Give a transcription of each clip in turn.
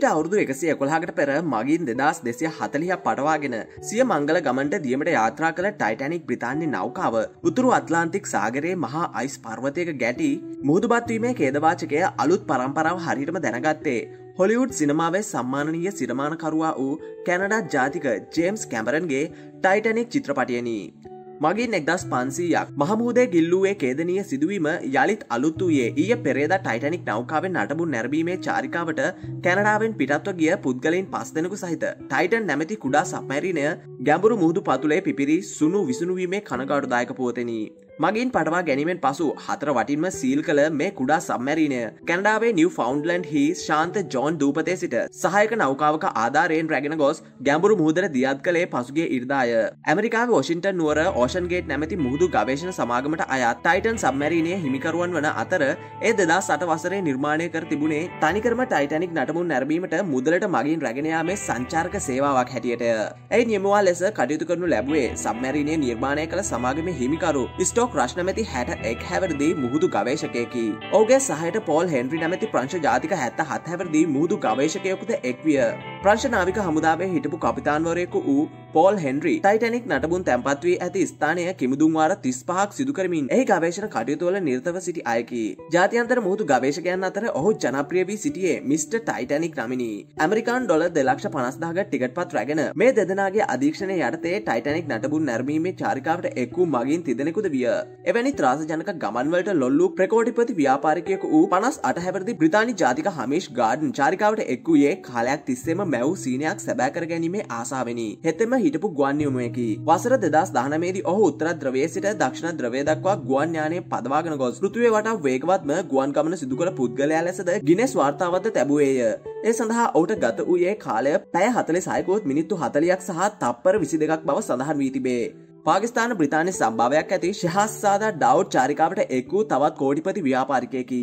මීට අවුරුදු 111කට පෙර මගින් 2240ක් පටවාගෙන සිය මංගල ගමනට දියමට යාත්‍රා කළ ටයිටැනික් බ්‍රිතාන්‍ය නෞකාව උතුරු අට්ලාන්තික් සාගරයේ මහා අයිස් පර්වතයක ගැටි මුහුදුබත් වීමේ ඛේදවාචකය අලුත් පරම්පරාව හරියටම දැනගත්තේ හොලිවුඩ් සිනමාවේ සම්මානනීය සිනමානකරුවා වූ කැනඩා ජාතික ජේම්ස් කැමරන්ගේ ටයිටැනික් චිත්‍රපටයනි. මගින් 1500ක් මහමුහුදේ ගිල්ලුවේ ඛේදනීය සිදුවීම යළිත් අලුත් වූයේ ඊයේ පෙරේදා ටයිටැනික් නෞකාවෙන් නටබුන් නැරඹීමේ චාරිකාවට කැනඩාවෙන් පිටත්ව ගිය පුද්ගලයන් 5 දෙනෙකු සහිත ටයිටන් නැමැති කුඩා සබ්මැරිනය ගැඹුරු මුහුදු පතුලේ පිපිරි සුණු විසුණු වීමේ කනගාටුදායක පුවතෙනි. මගින් පටවා ගැනීමෙන් පසු හතර වටින්ම සීල් කළ මේ කුඩා සබ්මැරිනය කැනඩාවේ නිව් ෆවුන්ඩ්ලන්ඩ් හි ශාන්ත ජෝන් දූපතේ සිට සහායක නෞකාවක ආධාරයෙන් රැගෙන ගොස් ගැඹුරු මුහුදට දියත් කළේ පසුගිය ඉරිදාය. ඇමරිකාවේ වොෂින්ටන් නුවර ඕෂන් ගේට් නැමැති මුහුදු ගවේෂණ සමාගමට අයත් ටයිටන් සබ්මැරිනයේ හිමිකරුවන් වන අතර ඒ 2008 වසරේ නිර්මාණය කර තිබුණේ තනිකරම ටයිටැනික් නටබුන් නැරඹීමට මුදලට මගින් රැගෙන යාමේ සංචාරක සේවාවක් හැටියට. ඒ නියමුවා ලෙස කටයුතු කරනු ලැබුවේ සබ්මැරිනය නිර්මාණය කළ සමාගමේ හිමිකරු රෂ් නැමැති 61 හැවිරිදි මුහුදු ගවේෂකයෙකි. ඔහුගේ සහයට පෝල් හෙන්රි නැමැති ප්‍රංශ ජාතික 77 හැවිරිදි මුහුදු ගවේෂකයෙකුද එක් විය. ප්‍රංශ නාවික හමුදාවේ හිටපු කපිතාන්වරයෙකු වූ පෝල් හෙන්රි ටයිටැනික් නටබුන් තැන්පත් වී ඇති ස්ථානය කිමිදුම් වාර 35ක් සිදු කරමින් එහි ගවේෂණ කටයුතු වල නිරතව සිටි අයකි. ජාත්‍යන්තර මුහුදු ගවේෂකයන් අතර ඔහු ජනප්‍රිය වී සිටියේ මිස්ටර් ටයිටැනික් නමිනි. ඇමරිකානු ඩොලර් 2,50,000ක ටිකට් පත් රැගෙන මේ දෙදෙනාගේ අධීක්ෂණය යටතේ ටයිටැනික් නටබුන් නැරඹීමේ චාරිකාවට එක් වූ මගින් තිදෙනෙකුද විය. එවැනි ත්‍රාසජනක ගමන්වලට ලොල්ලු ප්‍රකෝටිපති ව්‍යාපාරිකයෙකු වූ 58 හැවිරිදි බ්‍රිතාන්‍ය ජාතික හමීෂ් ගාඩන් චාරිකාවට එක් වූයේ කාලයක් තිස්සේම මැව් සීනයක් සැබෑ කර ගැනීමේ ආසාවෙනි. හෙතෙම හිටපු ගුවන් නියමුවෙකි. වසර 2019 දී ඔහු උත්තර ධ්‍රවයේ සිට දක්ෂිණ ධ්‍රවය දක්වා ගුවන් යානය පදවාගෙන ගොස් පෘථිවිය වටා වේගවත්ම ගුවන් ගමන සිදු කළ පුද්ගලයා ලෙසද ගිනෙස් වාර්තාවත්ව ලැබුවේය. ඒ සඳහා ඔහුට ගත වූයේ කාලය පැය 46 මිනිත්තු 40ක් සහ තප්පර 22ක් බව සඳහන් වී තිබේ. පාකිස්තාන බ්‍රිතාන්‍ය සම්භාවයක් ඇති ශහස්සාදා ඩවුඩ් චාරිකාවට එක් වූ තවත් කෝටිපති ව්‍යාපාරිකයෙකි.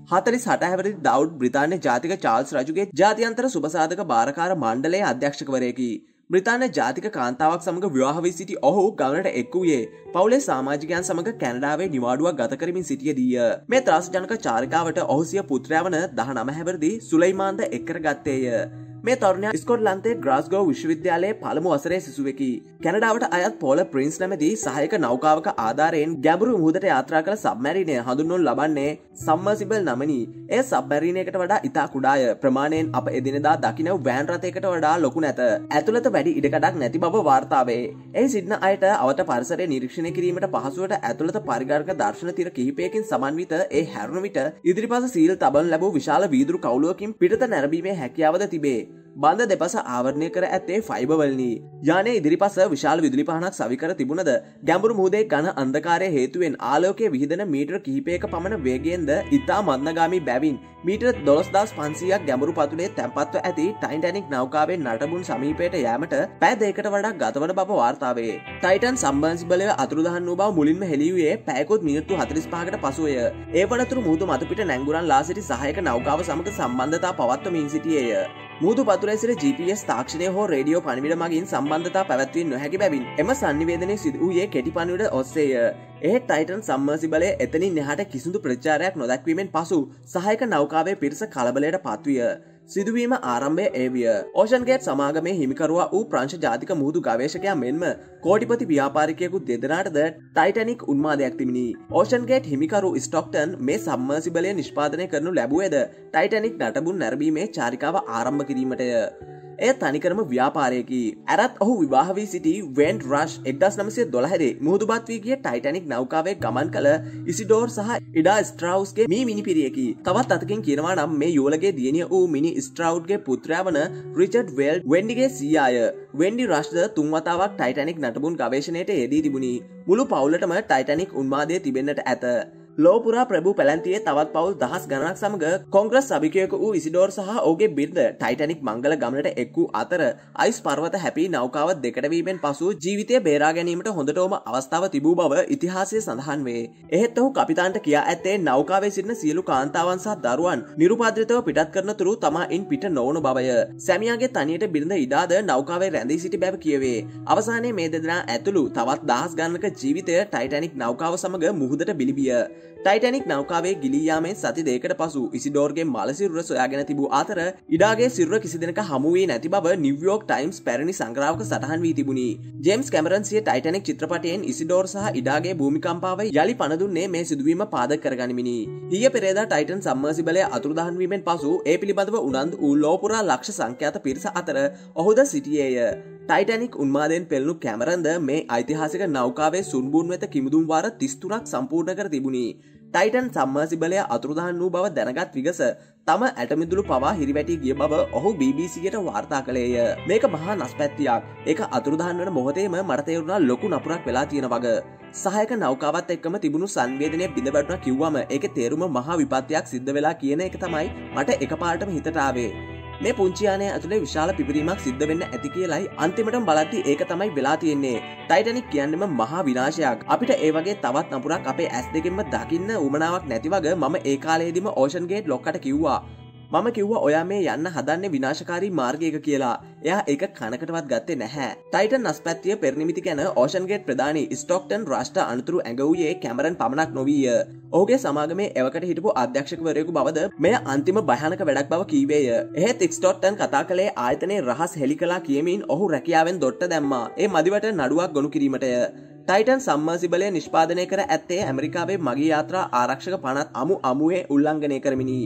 48 හැවිරිදි ඩවුඩ් බ්‍රිතාන්‍ය ජාතික චාල්ස් රජුගේ ජාත්‍යන්තර සුබසාධක භාරකාර මණ්ඩලයේ අධ්‍යක්ෂකවරයෙකි. බ්‍රිතාන්‍ය ජාතික කාන්තාවක් සමග විවාහ වී සිටි ඔහු ගමනට එක් වූයේ පවුලේ සමාජිකයන් සමග කැනඩාවේ නිවාඩුවක් ගත කරමින් සිටියදීය. මේ ත්‍රාසජනක චාරිකාවට ඔහු සිය පුත්‍රයා වන 19 හැවිරිදි සුලයිමාන්ද එක් කරගත්තේය. මේ තරුණයා ස්කොට්ලන්තයේ ග්ලාස්ගෝ විශ්වවිද්‍යාලයේ පළමු වසරේ සිසුවෙකි. කැනඩාවට අයත් පෝල ප්‍රින්ස් නැමැති සහායක නෞකාවක ආධාරයෙන් ගැඹුරු මුහුදට යාත්‍රා කළ සබ්මැරිනය හඳුන්වනු ලබන්නේ සම්මර්සිබල් නමනි. එය සබ්මැරිනයකට වඩා ඉතා කුඩාය. ප්‍රමාණයෙන් අප එදිනෙදා දකින වෑන් රථයකට වඩා ලොකු නැත. ඇතුළත වැඩි ඉඩකඩක් නැති බව වාර්තාවේ. එහි සිටින අයට අවට පරිසරය නිරීක්ෂණය කිරීමට පහසුවට ඇතුළත පරිගණක දර්ශන තිර කිහිපයකින් සමන්විත ඒ හැරුණු විට ඉදිරිපස සීල් තබන ලැබූ විශාල වීදුරු කවුලුවකින් පිටත නැරඹීමේ හැකියාවද තිබේ. බන්ධ දෙපස ආවරණය කර ඇත්තේ ෆයිබර්වලනි. යානයේ ඉදිරිපස විශාල විදුලි පහනක් සවිකර තිබුණද ගැඹුරු මුහුදේ ඝන අන්ධකාරය හේතුවෙන් ආලෝකයේ විහිදෙන මීටර කිහිපයක පමණ වේගයෙන්ද ඉතා මන්දගාමී බැවින් මීටර 12500ක් ගැඹුරු පතුලේ තැන්පත්ව ඇති ටයිටැනික් නෞකාවේ නටබුන් සමීපයට යෑමට පැය දෙකකට වඩා ගතවන බව වාර්තාවේ. ටයිටන් සම්බන්ධිබලය අතුරුදහන් වූ බව මුලින්ම හෙළි වූයේ පැයකොත් මිනිත්තු 45කට පසුවය. ඒ වනතුරු මුහුදු මතුපිට නැංගුරන් ලා සිටි සහායක නෞකාව සමග සම්බන්ධතා පවත්වමින් සිටියේය. මුහුදු පතුලේ සිට GPS තාක්ෂණය හෝ රේඩියෝ පණිවිඩ මගින් සම්බන්ධතා පැවැත්විය නොහැකි බැවින් එම සංනිවේදනය සිදු වූයේ කෙටි පණිවිඩ ඔස්සේය. එහෙත් ටයිටන් සම්මර්සිබලය එතනින් එහාට කිසිදු ප්‍රතිචාරයක් නොදැක්වීමෙන් පසු සහායක නෞකාවේ පිරිස කලබලයට පත්විය. සිදුවීම ආරම්භය ඒ විය. ඕෂන් ගේට් සමාගමේ හිමිකරුවා වූ ප්‍රංශ ජාතික මුහුදු ගවේෂකයා මෙන්ම කෝටිපති ව්‍යාපාරිකයෙකු දෙදෙනාටද ටයිටැනික් උන්මාදයක් තිබිණි. ඕෂන් ගේට් හිමිකරු ස්ටොක්ටන් මේ සම්මර්සිබලය නිෂ්පාදනය කරනු ලැබුවේද ටයිටැනික් නටබුන් නැරඹීමේ චාරිකාව ආරම්භ කිරීමටය. එය තනිකරම ව්‍යාපාරයකි. ඇරත් ඔහු විවාහ වී සිටි වෙන්ඩ් රෂ් 1912 මුහුදුබත් වී ගිය ටයිටැනික් නෞකාවේ ගමන් කළ ඉසිඩෝර් සහ ඉඩා ස්ට්‍රවුස්ගේ මේ මිනිපිරියකි. තවත් අතකින් කියනවා නම් මේ යුවලගේ දියණිය වූ මිනි ස්ට්‍රවුඩ්ගේ පුත්‍රයා වන රිචඩ් වෙල්ඩ් වෙන්ඩිගේ සීයාය. වෙන්ඩි රෂ්ද තුන් වතාවක් ටයිටැනික් නටබුන් ගවේෂණයට යෙදී තිබුණි. මුළු පවුලටම ටයිටැනික් උන්මාදය තිබෙන්නට ඇත. ලෝපුරා ප්‍රභූ පැලැන්තියේ තවත් පවුල් දහස් ගණනක් සමග කොංග්‍රස් සභිකයෙකු වූ ඉසිඩෝර් සහ ඔහුගේ බිරිඳ ටයිටැනික් මංගල ගමනට එක් වූ අතර අයිස් පර්වත හැපී නෞකාව දෙකට වීමෙන් පසු ජීවිතය බේරා ගැනීමට හොඳටම අවස්ථාව තිබූ බව ඉතිහාසයේ සඳහන් වේ. එහෙත් ඔහු කපිතාන්ට කියා ඇත්තේ නෞකාවේ සිටින සියලු කාන්තාවන් සහ දරුවන් නිරුපද්‍රිතව පිටත් කරන තුරු තමා ඉන් පිට නොවන බවය. සැමියාගේ තනියට බිරිඳ ඉඩාද නෞකාවේ රැඳී සිටි බව කියවේ. අවසානයේ මේ දෙදෙනා ඇතුළු තවත් දහස් ගණනක ජීවිතය ටයිටැනික් නෞකාව සමග මුහුදට බිලිබිය. ටයිටැනික් නෞකාවේ ගිලී යාමෙන් සති දෙකකට පසු ඉසිඩෝර්ගේ මල සිරුර සොයාගෙන තිබූ අතර ඉඩාගේ සිරුර කිසි දිනක හමු වී නැති බව නිව්යෝක් ටයිම්ස් පැරණි සංග්‍රහවක සටහන් වී තිබුණි. ජේම්ස් කැමරන් සිය ටයිටැනික් චිත්‍රපටයෙන් ඉසිඩෝර් සහ ඉඩාගේ භූමිකම්පාව යලි පණ දුන්නේ මේ සිදුවීම පාදක කරගනිමිනි. ඊයේ පෙරේදා ටයිටන් සම්මර්සිබලය අතුරුදහන් වීමෙන් පසු ඒ පිළිබඳව උනන්දු වූ ලෝපුරා ලක්ෂ සංඛ්‍යාත පිරිස අතර ඔහුද සිටියේය. ටයිටැනික් උන්මාදයෙන් පෙළුණු කැමරන්ද මේ ඓතිහාසික නෞකාවේ සුන්බුන් වෙත කිමිදුම් වාර 33ක් සම්පූර්ණ කර තිබුණි. ටයිටන් සම්මර්සිබලය අතුරුදහන් වූ බව දැනගත් විගස තම ඇටමිදුළු පවා හිරිවැටි ගිය බව ඔහු BBCට වාර්තා කළේය. මේක මහා නස්පැත්තියක්. ඒක අතුරුදහන් වන මොහොතේම මට තේරුණා ලොකු නපුරක් වෙලා තියෙන වග. සහායක නෞකාවත් එක්කම තිබුණු සංවේදනය බිඳ වැටුණා කිව්වම ඒකේ තේරුම මහා විපත්තියක් සිද්ධ වෙලා කියන එක තමයි මට එකපාරටම හිතට ආවේ. මේ පුංචි යානය ඇතුලේ විශාල පිපිරීමක් සිද්ධ වෙන්න ඇති කියලයි අන්තිමටම බලද්දි ඒක තමයි වෙලා තියෙන්නේ. ටයිටැනික් කියන්නේම මහා විනාශයක්. අපිට ඒ වගේ තවත් නපුරක් අපේ ඇස් දෙකෙන්ම දකින්න උමනාවක් නැති වගේ මම ඒ කාලේදීම ඕෂන් ගේට් ලොක්කට කිව්වා. මම කිව්වා ඔයා මේ යන්න හදන්නේ විනාශකාරී මාර්ගයක කියලා. එයා ඒක කනකටවත් ගත්තේ නැහැ. ටයිටන් අස්පැත්තිය පෙරනිමිති ගැන ඕෂන් ගේට් ප්‍රධානී ස්ටොක්ටන් රාෂ්ට්‍ර අනතුරු ඇඟවුයේ කැමරන් පමණක් නොවීය. ඔහුගේ සමාගමේ එවකට හිටපු අධ්‍යක්ෂකවරයෙකු බවද මෙය අන්තිම භයානක වැඩක් බව කීවේය. එහෙත් ස්ටොක්ටන් කතා කළේ ආයතනයේ රහස් හෙළි කළා කියමින් ඔහු රැකියාවෙන් දොට්ට දැම්මා. ඒ මදිවට නඩුවක් ගොනු කිරීමටය. ටයිටන් සම්මර්සිබලය නිෂ්පාදනය කර ඇත්තේ ඇමරිකාවේ මගී යාත්‍රා ආරක්ෂක පනත් අමුවේ උල්ලංඝනය කරමිනි.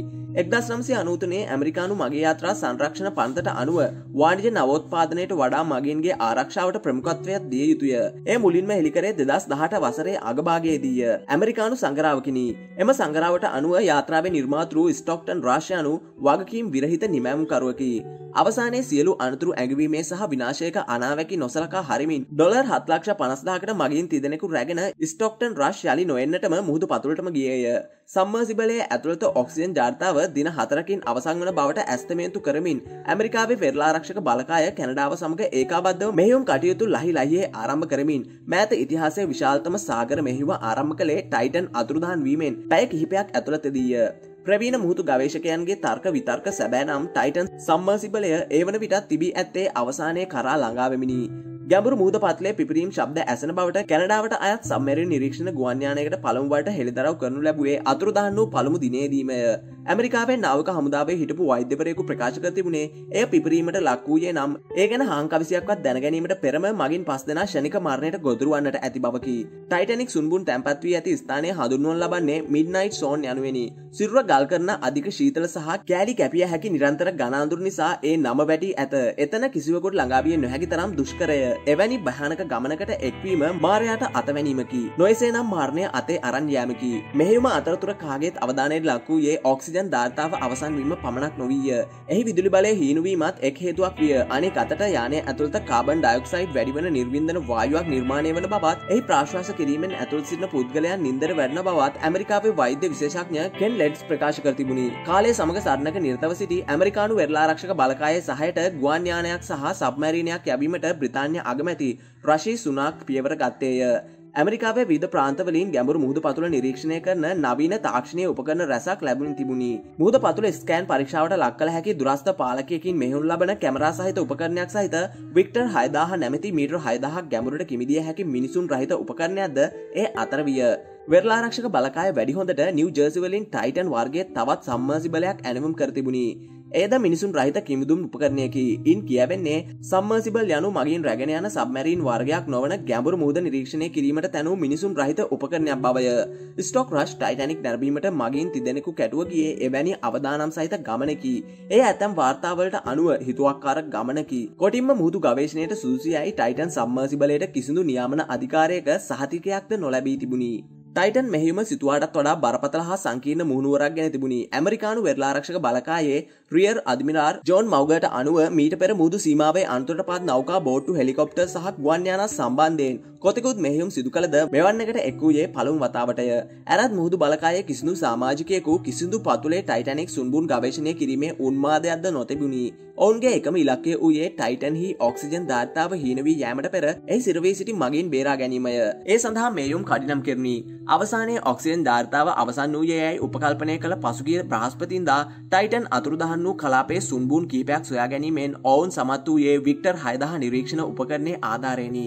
1993 ඇමරිකානු මගී යාත්‍රා සංරක්ෂණ පනතට අනුව වාණිජ නවෝත්පාදනයට වඩා මගීන්ගේ ආරක්ෂාවට ප්‍රමුඛත්වයක් දිය යුතුය. එය මුලින්ම හෙළි කරේ 2018 වසරේ අගභාගයේදීය. ඇමරිකානු සංග්‍රාවකිනි. එම සංග්‍රාවට අනුව යාත්‍රාවේ නිර්මාතෘ ස්ටොක්ටන් රාෂ්‍යනු වගකීම් විරහිත නිමැවුම්කරුවකි. අවසානයේ සියලු අනතුරු ඇඟවීමේ සහ විනාශයක අනාවැකි නොසලකා හරිමින් $7,50,000කට මගින් තිදෙනෙකු රැගෙන ස්ටොක්ටන් රෂ් යලි නොෙන්නටම මුහුදු පතුලටම ගියේය. සම්මර්සිබලයේ ඇතුළත ඔක්සිජන් ජාර්තාව දින 4කින් අවසන් වන බවට ඇස්තමේන්තු කරමින් ඇමරිකාවේ පෙරලාරක්ෂක බලකාය කැනඩාව සමග ඒකාබද්ධව මෙහෙයුම් කටයුතු ලහි ලහියේ ආරම්භ කරමින් මෑත ඉතිහාසයේ විශාලතම සාගර මෙහෙයුම ආරම්භ කළේ ටයිටන් අතුරුදහන් වීමෙන් පැය කිහිපයක් ඇතුළතදීය. ප්‍රවීණ මුහුදු ගවේෂකයන්ගේ තර්ක විතර්ක සැබෑ නම් ටයිටන් සම්මර්සිබලය ඒ වන විටත් තිබී ඇත්තේ අවසානයේ කරා ළඟා වෙමිනි. ගැඹුරු මුහුද පත්ලේ පිපිරීම් ශබ්ද ඇසෙන බවට කැනඩාවට අයත් සම්මැරින් නිරීක්ෂණ ගුවන් යානයකට පළමු වරට හෙළිදරව් කරනු ලැබුවේ අතුරුදහන් වූ පළමු දිනේදීමය. ඇමරිකාවේ නාවික හමුදාවේ හිටපු වෛද්‍යවරයෙකු ප්‍රකාශ කර තිබුණේ එය පිපිරීමට ලක් වූයේ නම් ඒ ගැන හාංකවිසියක්වත් දැනගැනීමට පෙරම මගින් 5 දෙනා ෂණික මරණයට ගොදුරු වන්නට ඇති බවකි. ටයිටැනික් සුන්බුන් තැන්පත් වී ඇති ස්ථානය හඳුන්වනු ලබන්නේ මිඩ්නයිට් සෝන් යනුවෙනි. සිරුර ගල් කරන අධික ශීතල සහ කෑලි කැපිය හැකි නිරන්තර ඝන අඳුර නිසා ඒ නම වැටි ඇත. එතන කිසිවෙකුට ළඟා විය නොහැකි තරම් දුෂ්කරය. එවැනි භයානක ගමනකට එක්වීම මාරයාට අතවැනීමකි. නොයසේ නම් මරණය අතේ අරන් යෑමකි. මෙහෙයුම අතරතුර කාගේත් අවධානයට ලක් වූයේ ඔක්සිජන් ධාර්තාව අවසන් වීම පමණක් නොවීය. එහි විදුලි බලය හීනු වීමත් එක් හේතුවක් විය. අනෙක් අතට යානය ඇතුළත කාබන් ඩයොක්සයිඩ් වැඩිවන නිර්වින්දන වායුවක් නිර්මාණය වන බවත් එහි ප්‍රාශ්වාස කිරීමෙන් ඇතුළත සිටින පුද්ගලයන් නින්දර වැටෙන බවත් ඇමරිකාවේ වෛද්‍ය විශේෂඥ කෙන් ලෙඩ්ස් ප්‍රකාශ කර තිබුණි. කාලය සමග සරණක නිරතව සිටි ඇමරිකානු වෙරළාරක්ෂක බලකායේ සහයට ගුවන් යානයක් සහ සබ්මැරීනයක් යැවීමට බ්‍රිතාන්‍ය අගමැති රෂී සුනාක් පියවර ගත්තේය. ඇමරිකාවේ විවිධ ප්‍රාන්තවලින් ගැඹුරු මුහුදු පතුල නිරීක්ෂණය කරන නවීන තාක්ෂණීය උපකරණ රැසක් ලැබුණු තිබුණි. මුහුදු පතුල ස්කෑන් පරීක්ෂාවට ලක් කළ හැකි දුරස්ත පාලකයකින් මෙහෙයුම් ලබන කැමරා සහිත උපකරණයක් සහිත වික්ටර් 6000 නැමැති මීටර 6000ක් ගැඹුරට කිමිදිය හැකි මිනිසුන් රහිත උපකරණයක්ද ඒ අතර විය. වෙරළාරක්ෂක බලකාය වැඩි හොඳට නිව් ජර්සි වලින් ටයිටන් වර්ගයේ තවත් සම්මර්සිබලයක් ඇනවුම් කර තිබුණි. එයද මිනිසුන් රහිත කිමිදුම් උපකරණයකි. ඉන් කියවෙන්නේ සම්මර්සිබල් යනු මගින් රැගෙන යන සබ්මැරීන් වර්ගයක් නොවන ගැඹුරු මුහුද නිරීක්ෂණය කිරීමට තැනූ මිනිසුන් රහිත උපකරණයක් බවය. ස්ටොක් රෂ් ටයිටැනික් නැරඹීමට මගින් තිදෙනෙකු කැටුව ගියේ එවැනි අවදානම් සහිත ගමනකි. එය ඇතැම් වාර්තාවලට අනුව හිතුවක්කාර ගමනකි. කොටින්ම මුහුදු ගවේෂණයට සුදුසුයයි ටයිටන් සම්මර්සිබලයට කිසිදු නියාමන අධිකාරයක සහතිකයක්ද නොලැබී තිබුණි. ටයිටන් මෙහෙයුම සිතුවාටත් වඩා බරපතල හා සංකීර්ණ මුහුණුවරක් ගැන තිබුණි. ඇමරිකානු වෙරළාරක්ෂක බලකායේ රියර් අද්මිරාල් ජෝන් මව්ගට අනුව මීට පෙර මුහුදු සීමාවේ අනතුරට පත් නෞකා බෝට්ටු හෙලිකොප්ටර් සහ ගුවන් යානා සම්බන්ධයෙන් කොතෙකුත් මෙහෙයුම් සිදු කළද මෙවන්නකට එක් වූයේ පළමු වතාවටය. ඇරත් මුහුදු බලකායේ කිසිදු සමාජිකයෙකු කිසිදු පතුලේ ටයිටැනික් සුන්බුන් ගවේෂණය කිරීමේ උන්මාදයක්ද නොතිබුණි. ඔවුන්ගේ එකම ඉලක්කය වූයේ ටයිටන්හි ඔක්සිජන් ධාර්තාව හීන වී යෑමට පෙර එහි සිරවී සිටි මගින් බේරා ගැනීමය. ඒ සඳහා මෙහෙයුම් කඩිනම් කෙරුණි. අවසානයේ ඔක්සිජන් ධාර්තාව අවසන් වූයේ යයි උපකල්පනය කළ පසුගිය බ්‍රහස්පතින්දා ටයිටන් අතුරුදහන් වූ කලාපයේ සුන්බුන් කීපයක් සොයා ගැනීමෙන් ඔවුන් සමත් වූයේ වික්ටර් 6000 නිරීක්ෂණ උපකරණයේ ආධාරයෙනි.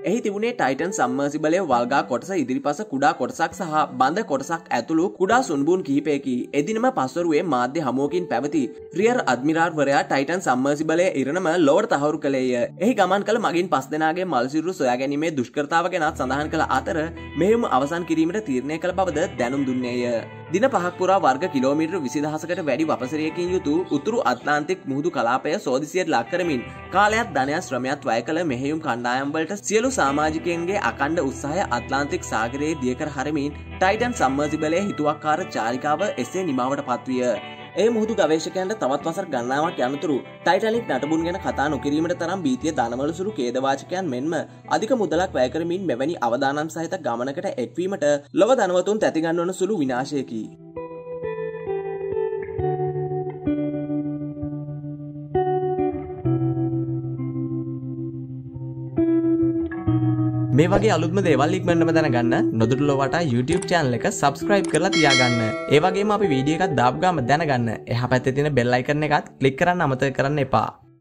එහි තිබුණේ ටයිටන් සම්මර්සිබලය වල්ගා කොටස ඉදිරිපස කුඩා කොටසක් සහ බඳ කොටසක් ඇතුළු කුඩා සුන්බුන් කිහිපයකි. එදිනම පස්වරුවේ මාධ්‍ය හමුවකින් පැවති රියර් අඩ්මිරාල්වරයා ටයිටන් සම්මර්සිබලය ඉරණම ලොවට තහවුරු කළේය. එහි ගමන් කළ මගින් 5 දෙනාගේ මල්සිරුරු සොයා ගැනීමේ දුෂ්කරතාව ගැන සඳහන් කළ අතර මෙහෙයුම අවසන් කිරීමට තීරණය කළ බවද දැනුම් දුන්නේය. දින 5ක් පුරා වර්ග කිලෝමීටර් 20000කට වැඩි වපසරියකින් යුතු උතුරු ඇට්ලාන්ටික් මුහුදු කලාපය සෝදිසියට ලක් කරමින් කාලයක් ධනයක් ශ්‍රමයක් වැය කළ මෙහෙයුම් කණ්ඩායම් වලට සියලු සමාජිකයන්ගේ අකණ්ඩ උත්සාහය ඇට්ලාන්ටික් සාගරයේ දියකර හරමින් ටයිටන් සම්මර්සිබලයේ හිතුවක්කාර චාරිකාව එසේ නිමාවට පත්විය. ඒ මුහුදු ගවේෂකයන්ට තවත් වසර ගණනාවක් යනතුරු ටයිටැනික් නටබුන් ගැන කතා නොකිරීමට තරම් භීතිය දනවන සුළු ඛේදවාචකයන් මෙන්ම අධික මුදලක් වැය කරමින් මෙවැනි අවදානම් සහිත ගමනකට එක්වීමට ලොව ධනවතුන් තැතිගන්වන සුළු විනාශයකි. මේ වගේ අලුත්ම දේවල් ඉක්මනටම දැනගන්න නොදුටුලෝ වටා YouTube channel එක subscribe කරලා තියාගන්න. ඒ වගේම අපි වීඩියෝ එකක් දාපු ගාම දැනගන්න එහා පැත්තේ තියෙන bell icon එකත් click කරන්න අමතක කරන්න එපා.